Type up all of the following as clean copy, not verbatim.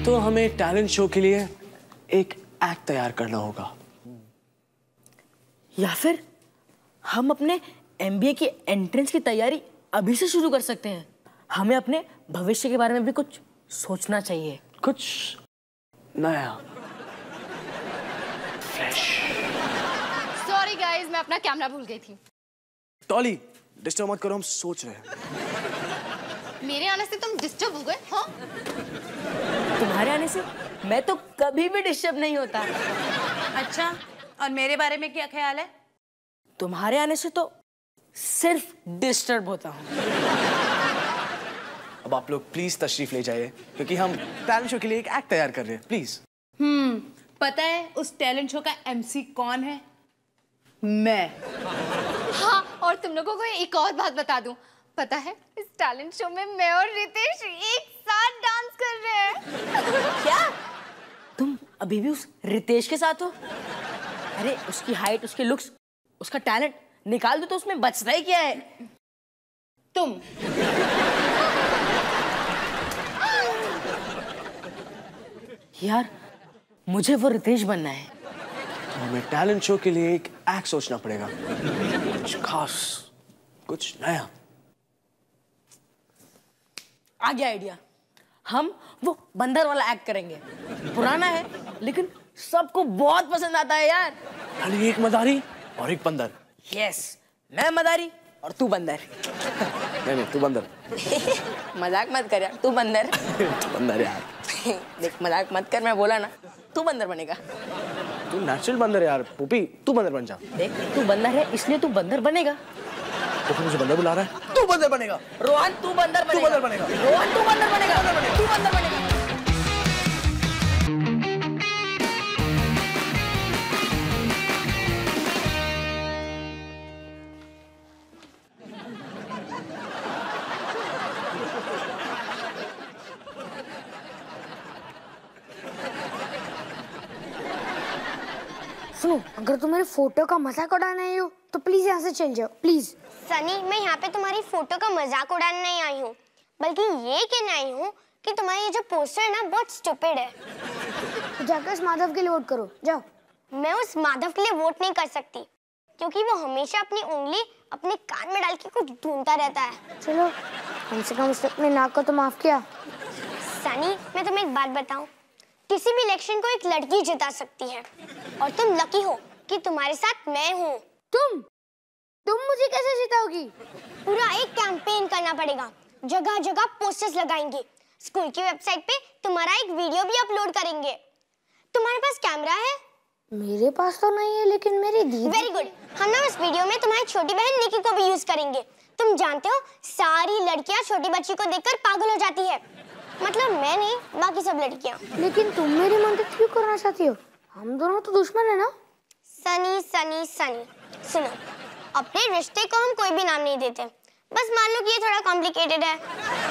तो हमें talent show के लिए एक एक्ट तैयार करना होगा, या फिर हम अपने एमबीए की एंट्रेंस की तैयारी अभी से शुरू कर सकते हैं। हमें अपने भविष्य के बारे में भी कुछ सोचना चाहिए, कुछ नया, फ्रेश। सॉरी गाइस, मैं अपना कैमरा भूल गई थी। टॉली, डिस्टर्ब मत करो, हम सोच रहे हैं। मेरे आने से तुम डिस्टर्ब हो गए? हाँ, तुम्हारे आने से मैं तो कभी भी डिस्टर्ब नहीं होता। अच्छा, और मेरे बारे में क्या ख्याल है? तुम्हारे आने से तो सिर्फ डिस्टर्ब होता हूँ। अब आप लोग प्लीज तशरीफ ले जाइए, क्योंकि हम टैलेंट शो के लिए एक एक्ट तैयार कर रहे हैं। प्लीज। पता है उस टैलेंट शो का एमसी कौन है? मैं। हाँ, और तुम लोगों को एक और बात बता दूं, पता है इस टैलेंट शो में मैं और रितेश एक साथ डांस कर रहे हैं। क्या तुम अभी भी उस रितेश के साथ हो? अरे उसकी हाइट, उसके लुक्स, उसका टैलेंट निकाल दो तो उसमें बचता ही क्या है? तुम। यार मुझे वो रितेश बनना है। तो हमें टैलेंट शो के लिए एक एक्ट सोचना पड़ेगा, कुछ खास, कुछ नया। आ गया आइडिया। हम वो बंदर वाला एक्ट करेंगे। पुराना है लेकिन सबको बहुत पसंद आता है यार। खाली एक मदारी और एक बंदर। यस, मैं मदारी और तू बंदर। नहीं, तू बंदर। मजाक मत कर यार, तू बंदर। बंदर यार। देख, मजाक मत कर, मैं बोला ना तू बंदर बनेगा। तू नेचुरल बंदर यार पुपी, तू बंदर बन जा। देख, तू बंदर है इसलिए तू बंदर बनेगा। तो फिर मुझे बंदर बुला रहा है, तू बंदर बनेगा। रोहन तू बंदर बनेगा। तू बंदर बनेगा। रोहन तू बंदर बनेगा। तू बंदर बनेगा। सुनो, अगर तुम मेरे फोटो का मजाक उड़ाने आई हो तो प्लीज यहाँ से चल जाओ, प्लीज। सनी, मैं यहाँ पे तुम्हारी फोटो का मजाक उड़ाने नहीं आई हूँ, बल्कि ये कहने आई हूँ कि तुम्हारा ये जो पोस्टर है ना बहुत स्टूपिड है। तो जाकर उस माधव के लिए वोट करो, जाओ। मैं उस माधव के लिए वोट नहीं कर सकती, क्योंकि वो हमेशा अपनी उंगली अपने कान में डाल के कुछ ढूंढता रहता है। चलो, कम से कम उसने अपने नाक को तो माफ किया। सनी, मैं तुम्हें एक बात बताऊं, किसी भी इलेक्शन को एक लड़की जिता सकती है, और तुम लकी हो कि तुम्हारे साथ मैं हूँ। तुम मुझे कैसे जिताओगी? पूरा एक कैंपेन करना पड़ेगा, जगह जगह पोस्टर्स लगाएंगे, स्कूल की वेबसाइट पे तुम्हारा एक वीडियो भी अपलोड करेंगे। तुम्हारे पास कैमरा है? मेरे पास तो नहीं है, लेकिन मेरी दीदी। वेरी गुड, हम ना उस वीडियो में तुम्हारी छोटी बहन निकी को भी यूज करेंगे। तुम जानते हो सारी लड़कियां छोटी बच्ची को देखकर पागल हो जाती है, मतलब मैं नहीं, बाकी सब लड़कियां। लेकिन तुम मेरी मदद क्यों करना चाहती हो? हम दोनों तो दुश्मन है ना? सनी सनी सनी, सुनो, अपने रिश्ते को हम कोई भी नाम नहीं देते, बस मान लो कि ये थोड़ा कॉम्प्लिकेटेड है।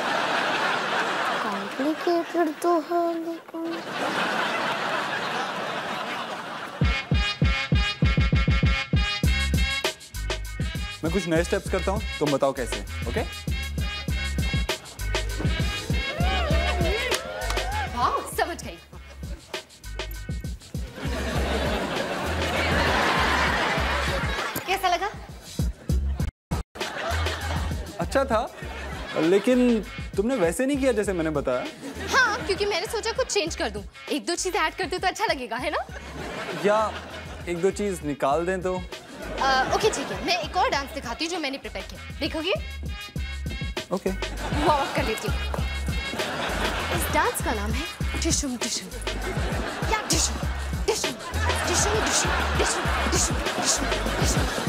कॉम्प्लिकेटेड तो है, लेकिन मैं कुछ नए स्टेप्स करता हूँ, तुम बताओ कैसे। ओके? हाँ, समझ गई। कैसा लगा? अच्छा था, लेकिन तुमने वैसे नहीं किया जैसे मैंने बताया। हाँ, क्योंकि मैंने सोचा कुछ चेंज कर दूं, एक दो चीजें ऐड कर दूं तो अच्छा लगेगा, है ना? या एक दो चीज निकाल दें तो? ओके ठीक है, मैं एक और डांस दिखाती हूँ जो मैंने प्रिपेयर किया, देखोगे? ओके। वार्म अप कर लेती हूँ। इस डांस का नाम है टिशुम टिशुम। या टिशुम टिशुम टिशुम टिशुम टिशुम टिशुम टिशुम टिशुम।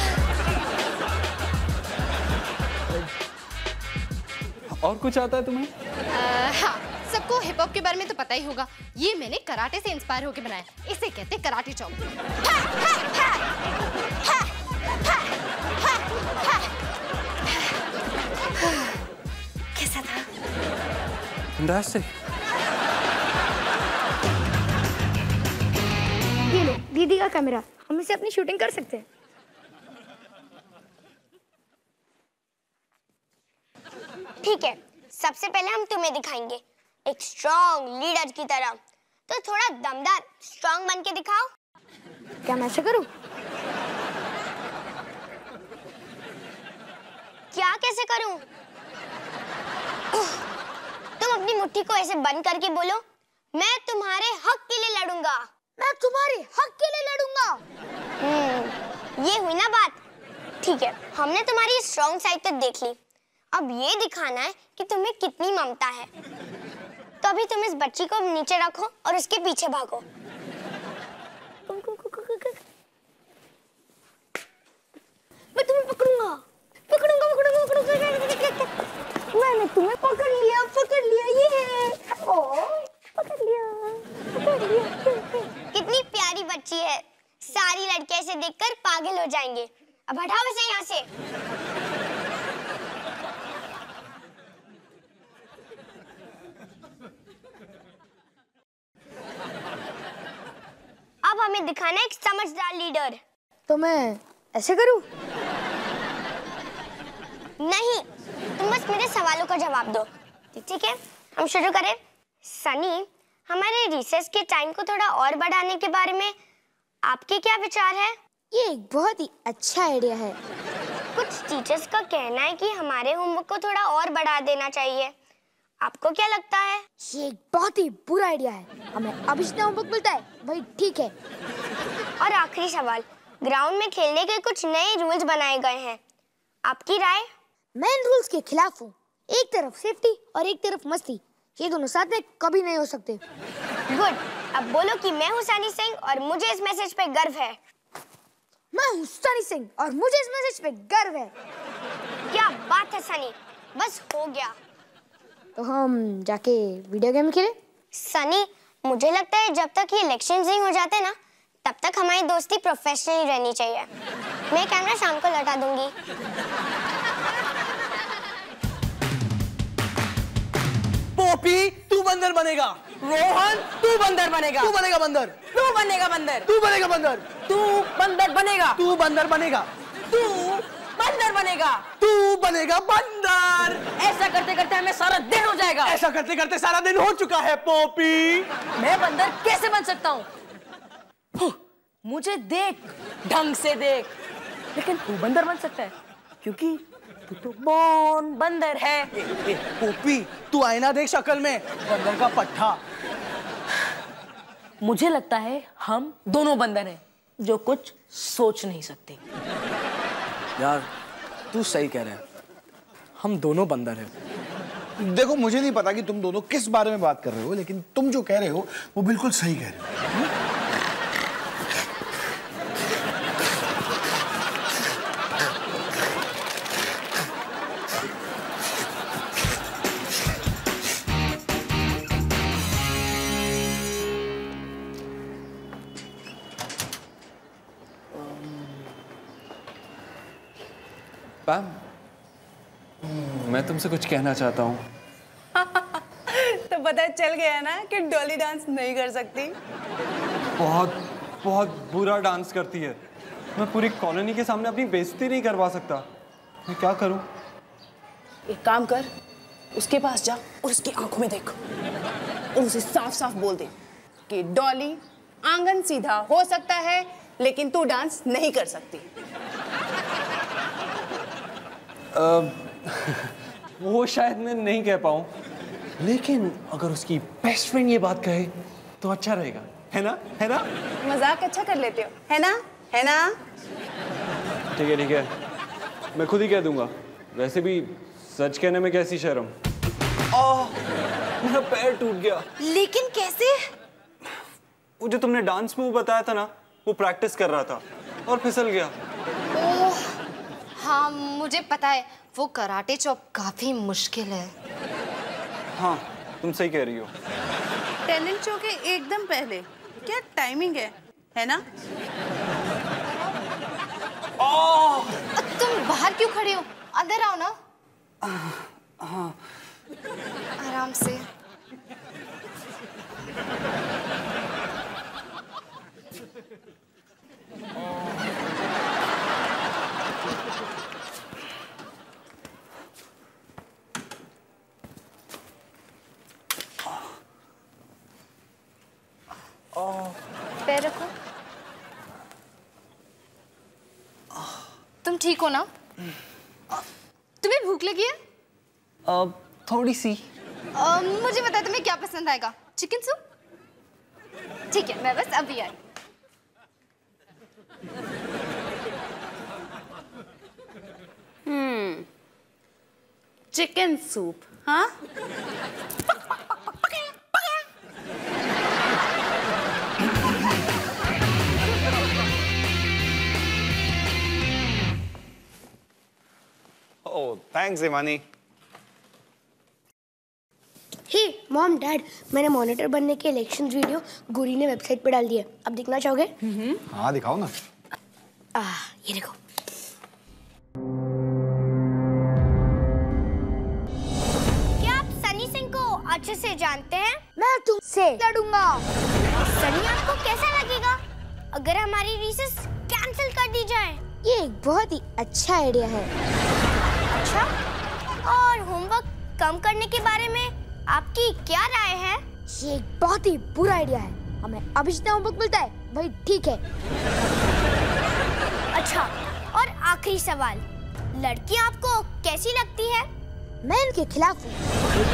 और कुछ आता है तुम्हें? हाँ, सबको हिप हॉप के बारे में तो पता ही होगा। ये मैंने कराटे से इंस्पायर होकर बनाया, इसे कहते हैं कराटे चॉप। कैसा था? फैंटास्टिक। ये लो दीदी का कैमरा, हम इसे अपनी शूटिंग कर सकते हैं। ठीक है, सबसे पहले हम तुम्हें दिखाएंगे, एक स्ट्रॉन्ग लीडर की तरह। तो थोड़ा दमदार स्ट्रॉन्ग बन के दिखाओ। क्या मैं ऐसे करूं? क्या कैसे करूं? तुम अपनी मुट्ठी को ऐसे बंद करके बोलो, मैं तुम्हारे हक के लिए लड़ूंगा। मैं तुम्हारे हक के लिए लड़ूंगा। ये हुई ना बात। ठीक है, हमने तुम्हारी स्ट्रॉन्ग साइड तो देख ली। अब ये दिखाना है कि तुम्हें कितनी ममता है। तो अभी तुम इस बच्ची को नीचे रखो और उसके पीछे भागो। मैं तुम्हें पकड़ूंगा, पकड़ूंगा, पकड़ूंगा, पकड़ूंगा। मैंने तुम्हें पकड़ लिया, पकड़ लिया। ये पकड़ लिया, पकड़ लिया। कितनी प्यारी बच्ची है। सारी लड़के इसे देखकर पागल हो जाएंगे। अब हटाओ इसे यहाँ से। अब हमें दिखाना है एक समझदार लीडर। तो मैं ऐसे करूं? नहीं, तुम बस मेरे सवालों का जवाब दो। ठीक है, हम शुरू करें। सनी, हमारे रिसेस के टाइम को थोड़ा और बढ़ाने के बारे में आपके क्या विचार है? ये एक बहुत ही अच्छा आइडिया है। कुछ टीचर्स का कहना है कि हमारे होमवर्क को थोड़ा और बढ़ा देना चाहिए। आपको क्या लगता है? ये एक बहुत ही बुरा आइडिया है। हमें अब जितना होमवर्क मिलता है वही ठीक है। और आखिरी सवाल, ग्राउंड में खेलने के कुछ नए रूल्स बनाए गए हैं, आपकी राय? मैं इन रूल्स के खिलाफ हूँ। एक तरफ सेफ्टी और एक तरफ मस्ती, ये दोनों साथ में कभी नहीं हो सकते। गुड, अब बोलो कि मैं हूँ सनी सिंह और मुझे इस मैसेज पे गर्व है। मैं हूँ सनी सिंह और मुझे इस मैसेज पे गर्व है। क्या बात है सनी, बस हो गया। तो हम जाके वीडियो गेम खेलें? सनी, मुझे लगता है जब तक ये इलेक्शंस नहीं हो जाते ना, तब तक हमारी दोस्ती प्रोफेशनल रहनी चाहिए। मैं कैमरा शाम को लौटा दूंगी। पोपी, तू बंदर बनेगा। रोहन, तू बंदर बनेगा। तू बनेगा बंदर। तू बनेगा बंदर। तू बनेगा बंदर। तू बंदर बनेगा। तू बंदर बनेगा। तू बंदर बनेगा। तू बनेगा बंदर। ऐसा करते करते हमें सारा दिन हो जाएगा। ऐसा करते करते सारा दिन हो चुका है पोपी। मैं बंदर कैसे बन सकता हूँ? मुझे देख, ढंग से देख। लेकिन तू बंदर बन सकता है क्योंकि तू तो बॉर्न बंदर है। पोपी, तू आईना देख शक्ल में बंदर का पट्टा। मुझे लगता है हम दोनों बंदर हैं जो कुछ सोच नहीं सकते। यार, तू सही कह रहा है, हम दोनों बंदर हैं। देखो, मुझे नहीं पता कि तुम दोनों किस बारे में बात कर रहे हो, लेकिन तुम जो कह रहे हो वो बिल्कुल सही कह रहे हो। पैम, मैं तुमसे कुछ कहना चाहता हूँ। तो पता चल गया ना कि डॉली डांस नहीं कर सकती। बहुत बहुत बुरा डांस करती है। मैं पूरी कॉलोनी के सामने अपनी बेइज्जती नहीं करवा सकता। मैं क्या करूँ? एक काम कर, उसके पास जा और उसकी आंखों में देख और उसे साफ साफ बोल दे कि डॉली, आंगन सीधा हो सकता है लेकिन तू डांस नहीं कर सकती। वो शायद मैं नहीं कह पाऊँ, लेकिन अगर उसकी बेस्ट फ्रेंड ये बात कहे तो अच्छा रहेगा, है ना? है ना? मजाक अच्छा कर लेते हो, है ना? है ना? ठीक है, ठीक है, मैं खुद ही कह दूंगा। वैसे भी सच कहने में कैसी शर्म। मेरा पैर टूट गया। लेकिन कैसे? वो जो तुमने डांस मूव बताया था ना, वो प्रैक्टिस कर रहा था और फिसल गया। ओह, हाँ मुझे पता है, वो कराटे चॉप काफी मुश्किल है। हाँ, तुम सही कह रही हो। टैलेंट शो के एकदम पहले क्या टाइमिंग है ना? तुम बाहर क्यों खड़े हो? अंदर आओ ना। हाँ, आराम से। ठीक हो ना? तुम्हें भूख लगी है? थोड़ी सी। मुझे पता है तुम्हें क्या पसंद आएगा। Chicken soup? ठीक है, मैं बस अभी आई। चिकन सूप, हाँ? Oh, thanks Himani. Hey mom dad, मैंने मॉनिटर बनने के इलेक्शंस वीडियो गुरी ने वेबसाइट पे डाल दिया। अब देखना चाहोगे? हाँ दिखाओ ना। ये देखो। क्या आप सनी सिंह को अच्छे से जानते हैं? मैं तुमसे लड़ूंगा। सनी आपको कैसा लगेगा अगर हमारी रिसेस कैंसिल कर दी जाए? ये एक बहुत ही अच्छा आइडिया है। अच्छा, और होमवर्क कम करने के बारे में आपकी क्या राय है? ये एक बहुत ही बुरा आइडिया है। हमें अभी जितना होमवर्क मिलता है वही ठीक है। अच्छा, और आखिरी सवाल, लड़की आपको कैसी लगती है? मैं इनके खिलाफ हूँ।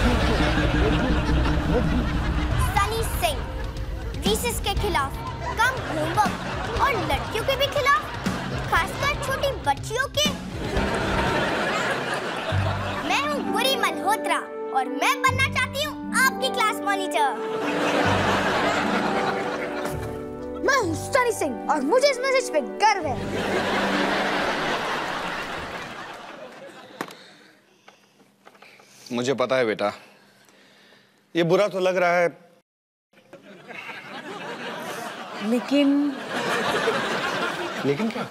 सनी सिंह रिसेस के खिलाफ, कम होमवर्क और लड़कियों के भी खिलाफ, खासकर छोटी बच्चियों के। मैं हूँ गुरी मल्होत्रा और मैं बनना चाहती हूँ आपकी क्लास मॉनिटर। मैं हूँ सनी सिंह और मुझे इस मैसेज पे गर्व है। मुझे पता है बेटा, ये बुरा तो लग रहा है, लेकिन क्या?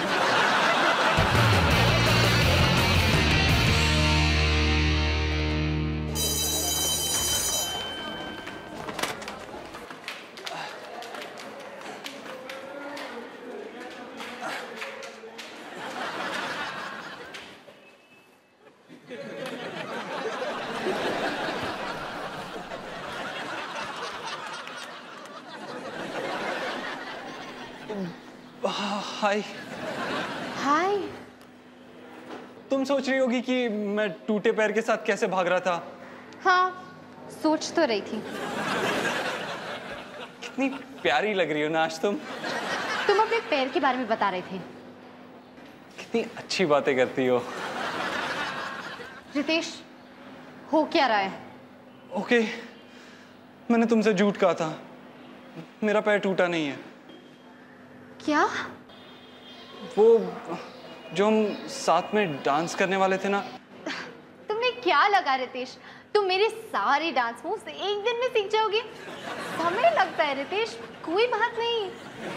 हाय। हाय। तुम सोच रही होगी कि मैं टूटे पैर के साथ कैसे भाग रहा था। हाँ, सोच तो रही थी। कितनी प्यारी लग रही हो ना आज तुम। तुम अपने पैर के बारे में बता रहे थे। कितनी अच्छी बातें करती हो। रितेश, हो क्या रहा है? ओके, मैंने तुमसे झूठ कहा था, मेरा पैर टूटा नहीं है। क्या? वो जो हम साथ में डांस करने वाले थे ना। तुम्हें क्या लगा रितेश, तुम मेरे सारे डांस मूव्स एक दिन में सीख जाओगे? समय लगता है रितेश, कोई बात नहीं।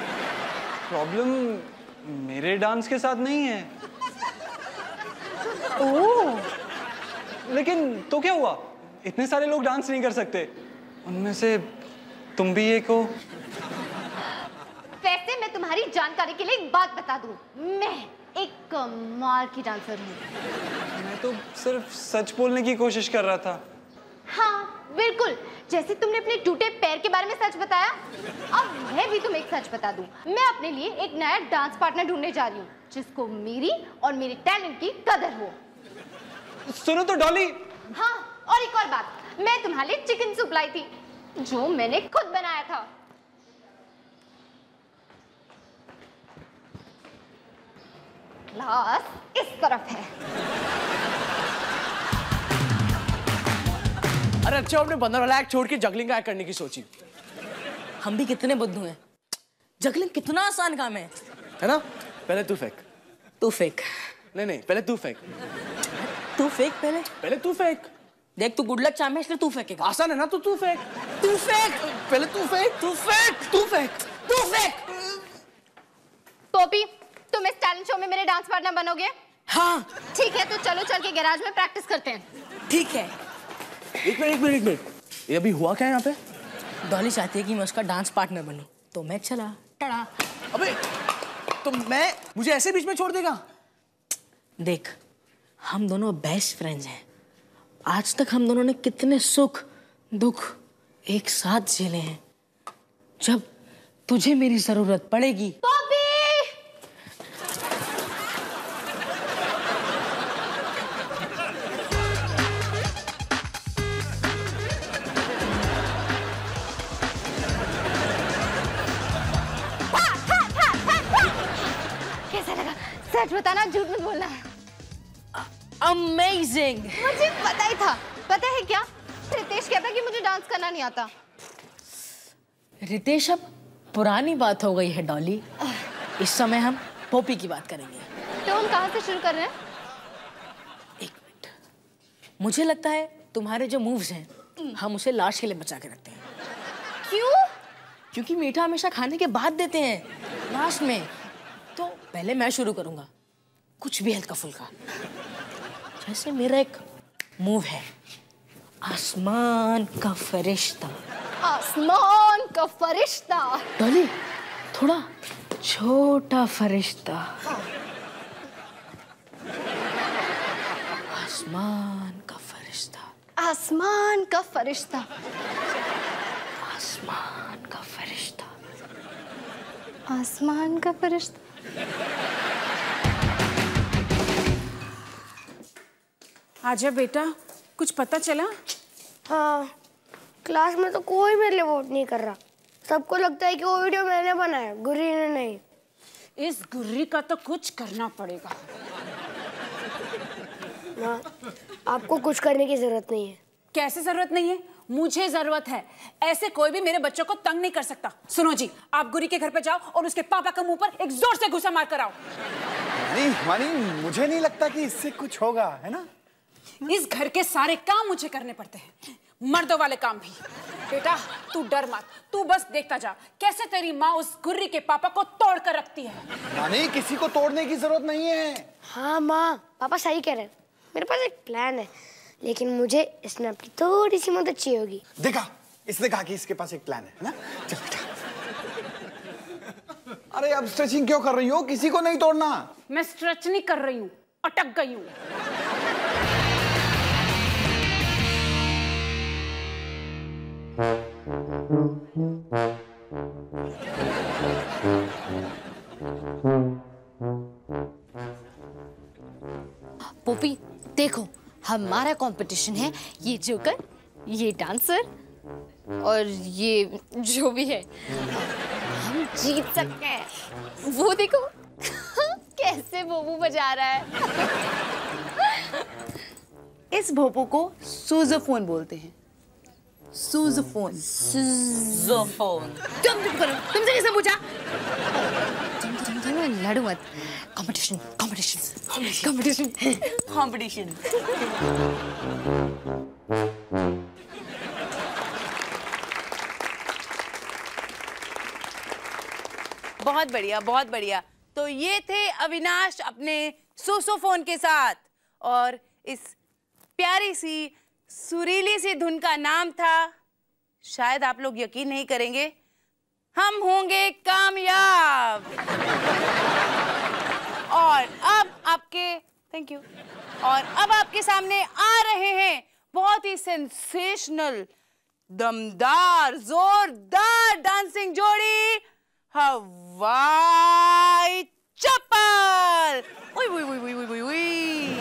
प्रॉब्लम मेरे डांस के साथ नहीं है। ओह, लेकिन तो क्या हुआ, इतने सारे लोग डांस नहीं कर सकते, उनमें से तुम भी एक हो। वैसे मैं तुम्हारी जानकारी के लिए एक बात बता दूं, मैं एक कमाल की डांसर हूँ। मैं तो सिर्फ सच बोलने की कोशिश कर रहा था। हाँ बिल्कुल, जैसे तुमने अपने टूटे पैर के बारे में सच बताया, अब मैं भी तुम्हें एक सच बता दूं। मैं अपने लिए एक नया डांस पार्टनर ढूंढने जा रही हूँ जिसको मेरी और मेरे टैलेंट की कदर हो। सुनो तो डॉली। हाँ, और एक और बात, मैं तुम्हारे लिए चिकन सूप लाई थी जो मैंने खुद बनाया था। ग्लास इस तरफ है। अरे अच्छा, आपने बंदर वाला एक्ट छोड़ के जगलिंग का एक्ट करने की सोची। हम भी कितने बुद्धू हैं। जगलिंग कितना आसान काम है ना? पहले तू फेंक। तू फेंक। नहीं, पहले तू फेंक। तू फेंक पहले तू फेंक। देख, तू गुड लक चार्म है, इसलिए तू फेंकेगा। आसान है ना, तो तू फेंक। तू फेंक पहले। तू फेंक। टोपी, तुम इस टैलेंट शो में मेरे डांस पार्टनर बनोगे? हाँ ठीक है, तो चलो चल के गैराज में प्रैक्टिस करते हैं। ठीक है। एक मिनट, ये अभी हुआ क्या यहाँ पे? डॉली चाहती है कि मैं उसका डांस पार्टनर बनूं, तो मैं चला। टड़ा। अबे तो मुझे ऐसे बीच में छोड़ देगा? देख, हम दोनों बेस्ट फ्रेंड्स हैं। आज तक हम दोनों ने कितने सुख दुख एक साथ झेले हैं। जब तुझे मेरी जरूरत पड़ेगी। बॉबी! बताना, झूठ मत बोलना। अमेजिंग। मुझे पता ही था। पता है क्या, रितेश कहता कि मुझे डांस करना नहीं आता। रितेश, अब पुरानी बात हो गई है डॉली। इस समय हम पोपी की बात करेंगे। तो हम कहाँ से शुरू कर रहे हैं? एक मिनट, मुझे लगता है तुम्हारे जो मूव्स हैं हम उसे लास्ट के लिए बचा के रखते हैं। क्यों? क्योंकि मीठा हमेशा खाने के बाद देते हैं, लास्ट में। तो पहले मैं शुरू करूंगा, कुछ भी हल्का फुल्का। जैसे मेरा एक मूव है, आसमान का फरिश्ता। आसमान का फरिश्ता। डॉली, थोड़ा छोटा फरिश्ता। आसमान का फरिश्ता। आसमान का फरिश्ता। आसमान का फरिश्ता। आसमान का फरिश्ता। आजा बेटा, कुछ पता चला? हाँ, क्लास में तो कोई मेरे लिए वोट नहीं कर रहा। सबको लगता है कि वो वीडियो मैंने बनाया, गुर्री ने नहीं। इस गुर्री का तो कुछ करना पड़ेगा। ना, आपको कुछ करने की जरूरत नहीं है। कैसे जरूरत नहीं है? मुझे जरूरत है। ऐसे कोई भी मेरे बच्चों को तंग नहीं कर सकता। सुनो जी, आप गुरी के घर पे जाओ और उसके पापा के मुंह पर एक जोर से घुसा मार कर आओ। मानी, मुझे नहीं लगता कि इससे कुछ होगा, है ना? इस घर के सारे काम मुझे करने पड़ते हैं, मर्दों वाले काम भी। बेटा तू डर मत, तू बस देखता जा कैसे तेरी माँ उस गुर्री के पापा को तोड़ कर रखती है। मानी, किसी को तोड़ने की जरूरत नहीं है। हाँ माँ, पापा सही कह रहे हैं। मेरे पास एक प्लान है, लेकिन मुझे इसमें अपनी थोड़ी सी मदद चाहिए होगी। देखा, इसने कहा कि इसके पास एक प्लान है ना? चल बेटा। अरे अब स्ट्रेचिंग क्यों कर रही हो? किसी को नहीं तोड़ना। मैं स्ट्रेच नहीं कर रही हूँ, अटक गई हूँ। पोपी देखो, हमारा कंपटीशन है, ये जोकर, ये डांसर और ये जो भी है, हम जीत सकते हैं। वो देखो कैसे भोपू बजा रहा है। इस भोपू को सूज़ोफोन बोलते हैं। सूज़ोफोन। ज़ोफोन। तुम चुप करो, तुमसे किसने पूछा? तुम लड़ो मत। Competition, competition, competition, competition. बहुत बढ़िया, बहुत बढ़िया। तो ये थे अविनाश अपने सूसोफोन के साथ, और इस प्यारी सी सुरीली सी धुन का नाम था, शायद आप लोग यकीन नहीं करेंगे, हम होंगे कामयाब। और अब आपके, थैंक यू, और अब आपके सामने आ रहे हैं बहुत ही सेंसेशनल, दमदार, जोरदार डांसिंग जोड़ी, हवाई चप्पल। उई उई उई उई उई उई।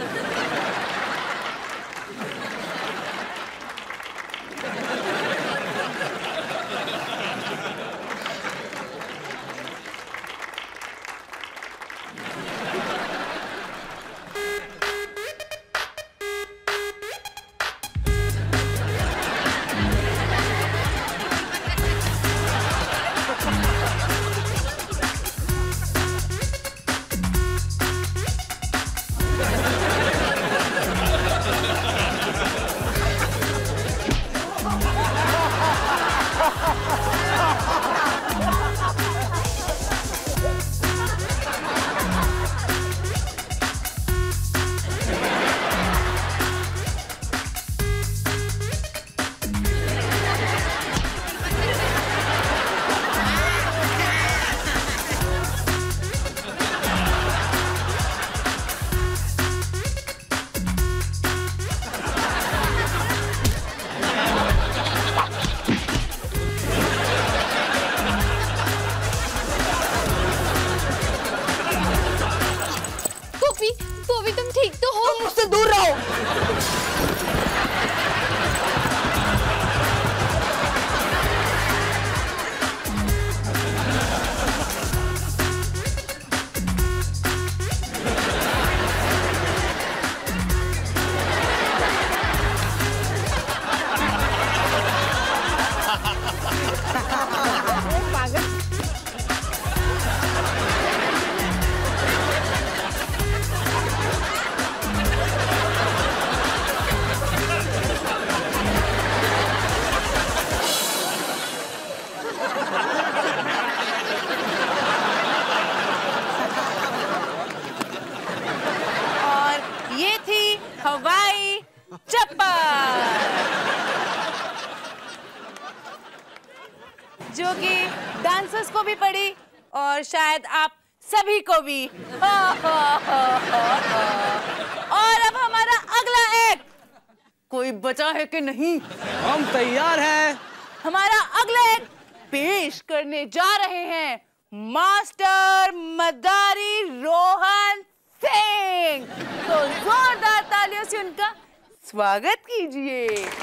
डांसर्स को भी पड़ी और शायद आप सभी को भी। और अब हमारा अगला एक्ट, कोई बचा है कि नहीं? हम तैयार हैं। हमारा अगला एक्ट पेश करने जा रहे हैं मास्टर मदारी रोहन सिंह। तो जोरदार तालियों से उनका स्वागत कीजिए।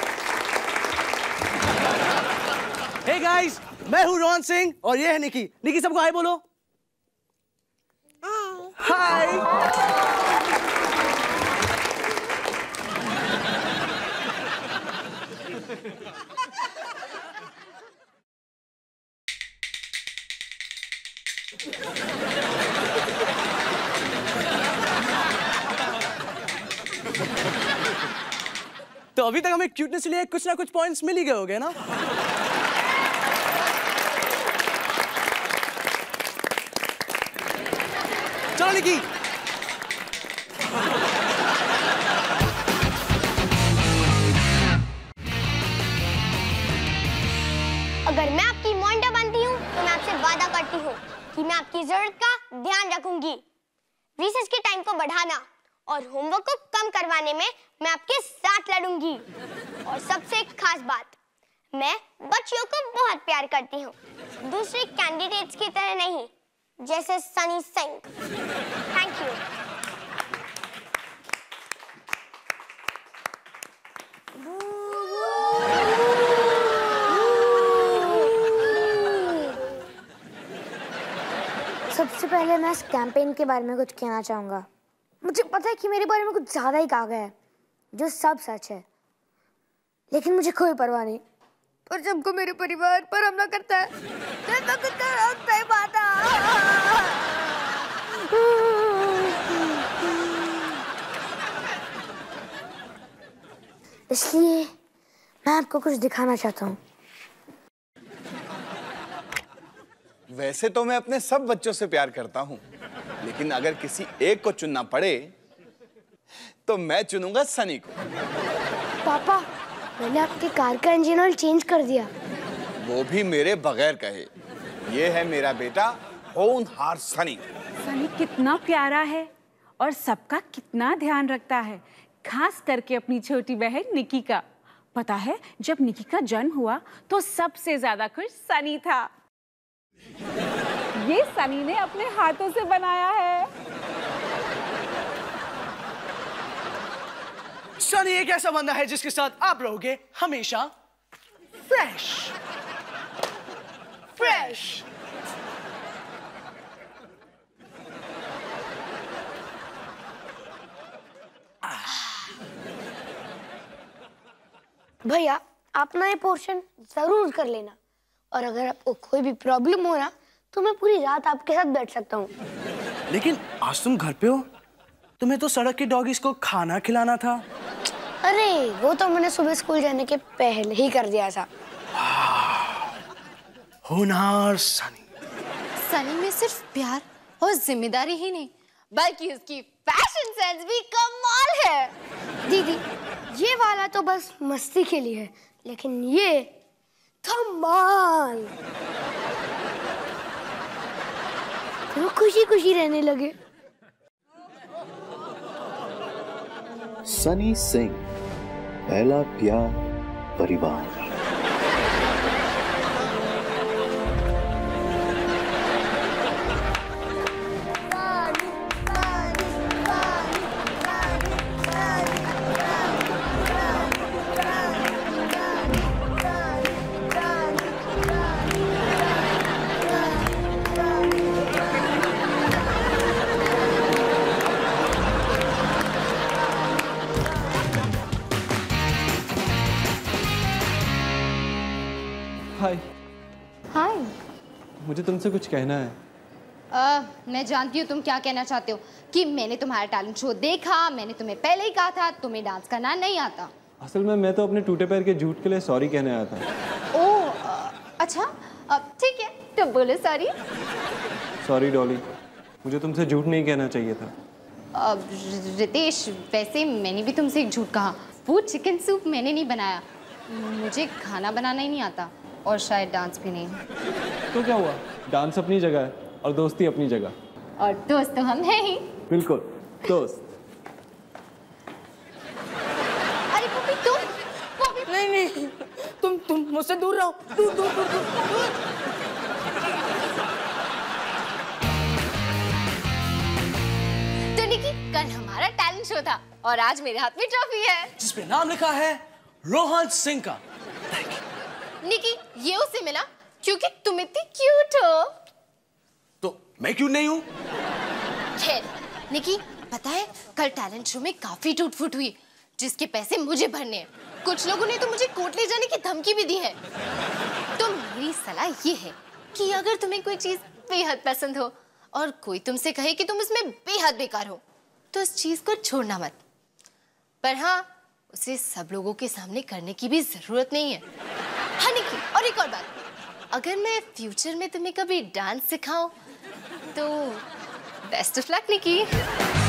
हे गाइस, मैं हूँ रोहन सिंह और ये है निकी। निकी सबको हाय बोलो। हाय। तो अभी तक हमें क्यूटनेस के लिए कुछ ना कुछ पॉइंट्स मिल ही गए होंगे ना? चलो निकी। अगर मैं आपकी मॉनिटर बनती हूँ तो मैं आपसे वादा करती हूँ कि मैं आपकी जरूरत का ध्यान रखूंगी। रिसेस के टाइम को बढ़ाना और होमवर्क को कम करवाने में मैं आपके साथ लड़ूंगी। और सबसे खास बात, मैं बच्चियों को बहुत प्यार करती हूँ, दूसरे कैंडिडेट्स की तरह नहीं, जैसे सनी सिंह। Thank you. सबसे पहले मैं इस कैंपेन के बारे में कुछ कहना चाहूँगा। मुझे पता है कि मेरे बारे में कुछ ज़्यादा ही कहा गया है, जो सब सच है, लेकिन मुझे कोई परवाह नहीं। पर जब को मेरे परिवार पर हमला करता है तो कुछ नहीं पाता। इसलिए मैं आपको कुछ दिखाना चाहता हूँ। वैसे तो मैं अपने सब बच्चों से प्यार करता हूँ, लेकिन अगर किसी एक को चुनना पड़े तो मैं चुनूंगा सनी को। पापा, मैंने आपके कार का इंजन ऑयल चेंज कर दिया। वो भी मेरे बगैर कहे। ये है मेरा बेटा होनहार सनी। सनी कितना प्यारा है और सबका कितना ध्यान रखता है, खास करके अपनी छोटी बहन निकी का। पता है, जब निकी का जन्म हुआ तो सबसे ज्यादा खुश सनी था। ये सनी ने अपने हाथों से बनाया है। सनी एक ऐसा बंदा है जिसके साथ आप रहोगे हमेशा फ्रेश फ्रेश। भैया, आप ना ये पोर्शन जरूर कर लेना, और अगर आपको कोई भी प्रॉब्लम हो ना तो मैं पूरी रात आपके साथ बैठ सकता हूँ। लेकिन आज तुम घर पे हो, तुम्हें तो सड़क के डॉगीज को खाना खिलाना था। अरे वो तो मैंने सुबह स्कूल जाने के पहले ही कर दिया था। होनहार सनी। सनी में सिर्फ प्यार और जिम्मेदारी ही नहीं, बल्कि उसकी फैशन सेंस भी कमाल है। दीदी, ये वाला तो बस मस्ती के लिए है, लेकिन ये धमाल। वो खुशी खुशी रहने लगे। सनी सिंह, पहला प्यार परिवार। हाय। हाय। मुझे तुमसे कुछ कहना है। मैं जानती हूँ तुम क्या कहना चाहते हो, कि मैंने तुम्हारा टैलेंट शो देखा, मैंने तुम्हें पहले ही कहा था तुम्हें डांस करना नहीं आता। असल में मैं तो अपने टूटे पैर के झूठ के लिए सॉरी कहने आया था। ओह, अच्छा, ठीक है, तो बोलो सॉरी। सॉरी डॉली, मुझे तुमसे झूठ नहीं कहना चाहिए था। रितेश, वैसे मैंने भी तुमसे एक झूठ कहा। वो चिकन सूप मैंने नहीं बनाया, मुझे खाना बनाना ही नहीं आता, और शायद डांस भी नहीं। तो क्या हुआ? डांस अपनी जगह है और दोस्ती अपनी जगह। और दोस्त तो हम हैं ही। बिल्कुल दोस्त। अरे पपी तुम नहीं नहीं, तुम मुझसे दूर रहो, दूर दूर दूर दूर, दूर। तो निकी, कल हमारा टैलेंट शो था और आज मेरे हाथ में ट्रॉफी है जिसपे नाम लिखा है रोहन सिंह का। निकी, ये उससे मिला क्योंकि तुम इतनी क्यूट हो। तो मैं क्यों नहीं हूँ? खैर निकी, पता है कल टैलेंट शो में काफी टूट फूट हुई, जिसके पैसे मुझे भरने हैं। कुछ लोगों ने तो मुझे कोर्ट ले जाने की धमकी भी दी है। तो मेरी सलाह ये है कि अगर तुम्हें कोई चीज बेहद पसंद हो और कोई तुमसे कहे कि तुम उसमें बेहद बेकार हो, तो उस चीज को छोड़ना मत। पर हाँ, उसे सब लोगों के सामने करने की भी जरूरत नहीं है। हाँ निकी, और एक और बात, अगर मैं फ्यूचर में तुम्हें कभी डांस सिखाऊं तो बेस्ट ऑफ लक निकी।